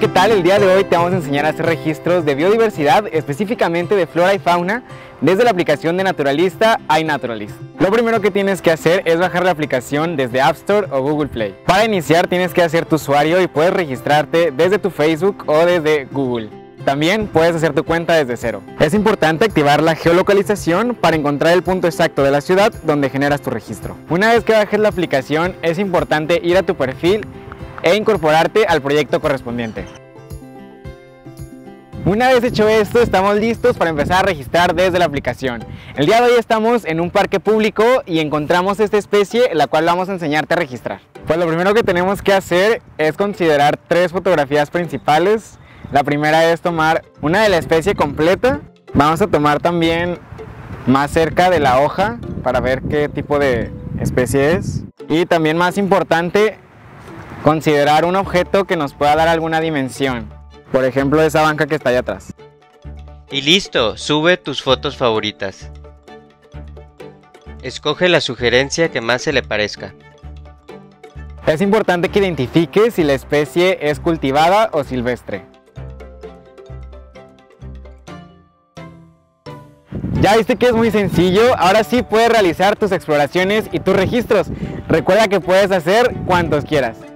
¿qué tal? El día de hoy te vamos a enseñar a hacer registros de biodiversidad, específicamente de flora y fauna, desde la aplicación de Naturalista iNaturalist. Lo primero que tienes que hacer es bajar la aplicación desde App Store o Google Play. Para iniciar tienes que hacer tu usuario y puedes registrarte desde tu Facebook o desde Google. También puedes hacer tu cuenta desde cero. Es importante activar la geolocalización para encontrar el punto exacto de la ciudad donde generas tu registro. Una vez que bajes la aplicación, es importante ir a tu perfil e incorporarte al proyecto correspondiente. Una vez hecho esto, estamos listos para empezar a registrar desde la aplicación. El día de hoy estamos en un parque público y encontramos esta especie, la cual vamos a enseñarte a registrar. Pues lo primero que tenemos que hacer es considerar 3 fotografías principales. La primera es tomar una de la especie completa. Vamos a tomar también más cerca de la hoja para ver qué tipo de especie es. Y también, más importante, considerar un objeto que nos pueda dar alguna dimensión. Por ejemplo, esa banca que está allá atrás. Y listo, sube tus fotos favoritas. Escoge la sugerencia que más se le parezca. Es importante que identifiques si la especie es cultivada o silvestre. Ya viste que es muy sencillo, ahora sí puedes realizar tus exploraciones y tus registros. Recuerda que puedes hacer cuantos quieras.